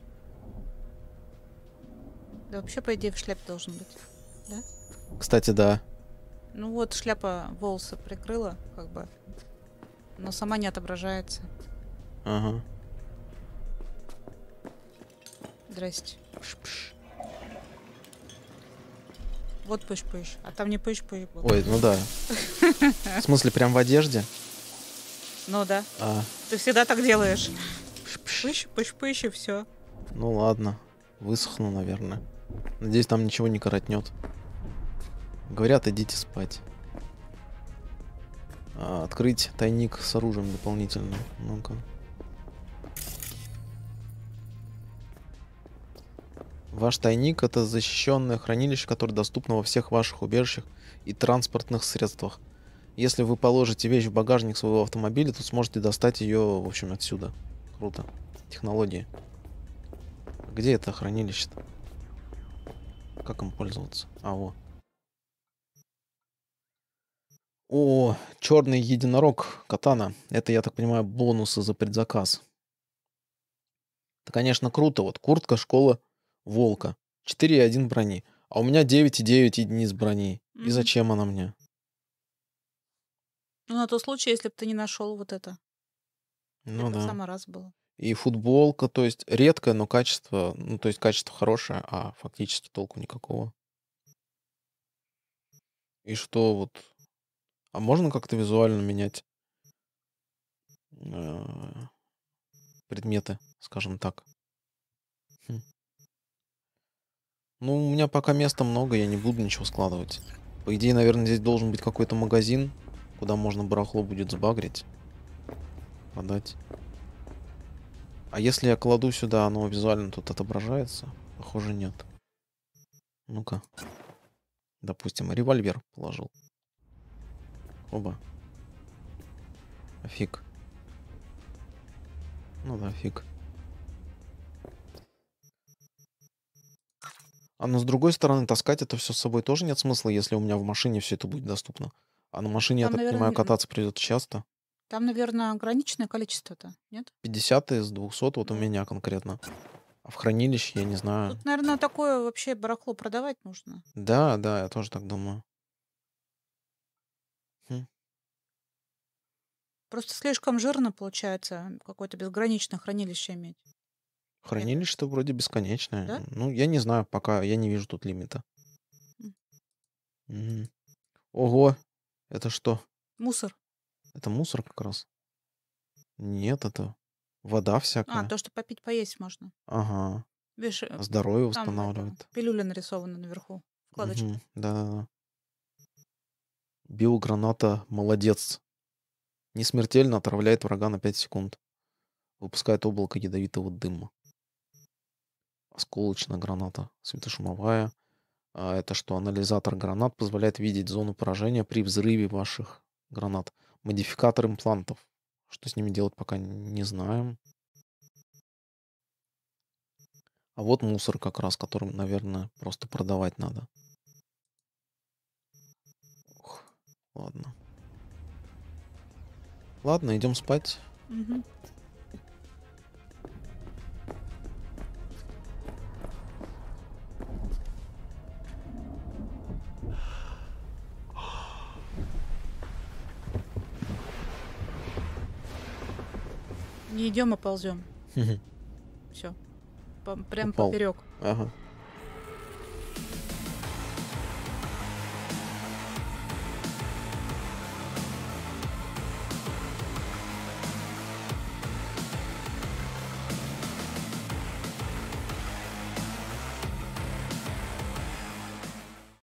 Speaker 4: Да вообще, по идее, в шляпе должен быть. Да?
Speaker 3: Кстати, да.
Speaker 4: Ну вот, шляпа волосы прикрыла, как бы. Но сама не отображается.
Speaker 3: Ага.
Speaker 4: Здрасте. Вот пыш-пыш. А там не пыш-пыш.
Speaker 3: Ой, ну да. В смысле, прям в одежде?
Speaker 4: Ну да.
Speaker 3: А.
Speaker 4: Ты всегда так делаешь. Пыш-пыш-пыш и все.
Speaker 3: Ну ладно. Высохну, наверное. Надеюсь, там ничего не коротнет. Говорят, идите спать. Открыть тайник с оружием дополнительно. Ну-ка. Ваш тайник — это защищенное хранилище, которое доступно во всех ваших убежищах и транспортных средствах. Если вы положите вещь в багажник своего автомобиля, то сможете достать ее, в общем, отсюда. Круто. Технологии. Где это хранилище-то? Как им пользоваться? А, во. О, черный единорог Катана. Это, я так понимаю, бонусы за предзаказ. Это, конечно, круто. Вот куртка, школа, волка. 4,1 брони. А у меня 9,9 единиц брони. И зачем она мне?
Speaker 4: Ну, на тот случай, если бы ты не нашел вот это.
Speaker 3: Ну
Speaker 4: это
Speaker 3: да.
Speaker 4: в самый раз было.
Speaker 3: И футболка, то есть редкое, но качество, ну, то есть качество хорошее, а фактически толку никакого. И что вот... А можно как-то визуально менять предметы, скажем так? Хм. Ну, у меня пока места много, я не буду ничего складывать. По идее, наверное, здесь должен быть какой-то магазин, куда можно барахло будет сбагрить, продать. А если я кладу сюда, оно визуально тут отображается? Похоже, нет. Ну-ка. Допустим, револьвер положил. Оба. А фиг. Ну да, фиг. А но с другой стороны, таскать это все с собой тоже нет смысла, если у меня в машине все это будет доступно. А на машине, я
Speaker 4: Там,
Speaker 3: так понимаю,
Speaker 4: наверное,
Speaker 3: кататься придется часто.
Speaker 4: там, наверное, ограниченное количество-то, нет?
Speaker 3: 50 из 200 вот у меня конкретно. А в хранилище, я не знаю.
Speaker 4: Тут, наверное, такое вообще барахло продавать нужно.
Speaker 3: Да, да, я тоже так думаю. Хм.
Speaker 4: Просто слишком жирно получается какое-то безграничное хранилище иметь.
Speaker 3: Хранилище-то вроде бесконечное.
Speaker 4: Да?
Speaker 3: Ну, я не знаю, пока я не вижу тут лимита. Мгм. Ого, это что?
Speaker 4: Мусор.
Speaker 3: Это мусор как раз? Нет, это вода
Speaker 4: А,
Speaker 3: всякая.
Speaker 4: то, что попить, поесть можно.
Speaker 3: Ага.
Speaker 4: Видишь,
Speaker 3: Здоровье
Speaker 4: там это,
Speaker 3: восстанавливает.
Speaker 4: пилюля нарисована наверху. Вкладочка.
Speaker 3: Мгм. Да-да-да. Биограната молодец. Не смертельно отравляет врага на 5 секунд. Выпускает облако ядовитого дыма. Осколочная граната. Светошумовая. А это что? Анализатор гранат позволяет видеть зону поражения при взрыве ваших гранат. Модификатор имплантов. Что с ними делать, пока не знаем. А вот мусор как раз, которым, наверное, просто продавать надо. Ух, ладно. Ладно, идем спать.
Speaker 4: Мгм. Не идем, а ползем.
Speaker 3: Мгм.
Speaker 4: Все. Прям
Speaker 3: Упал.
Speaker 4: поперек.
Speaker 3: Ага.